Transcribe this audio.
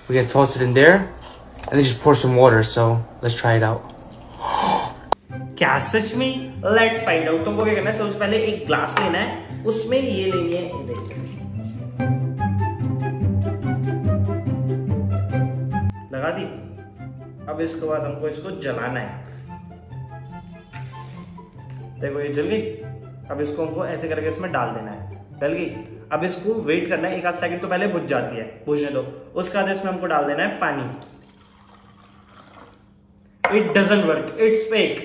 we can toss it in there and then just pour some water. So let's try it out. क्या सच में? Let's find out. तुमको क्या करना है, सबसे पहले एक ग्लास लेना है, उसमें ये लेनी है, देखिए लगा दी। अब इसके बाद हमको इसको जलाना है। देखो ये जल गई। अब इसको हमको ऐसे करके इसमें डाल देना है। डल गई। अब इसको वेट करना है, एक आध सेकंड तो पहले बुझ जाती है, बुझने दो। उसके बाद इसमें हमको डाल देना है पानी। It doesn't work, it's fake.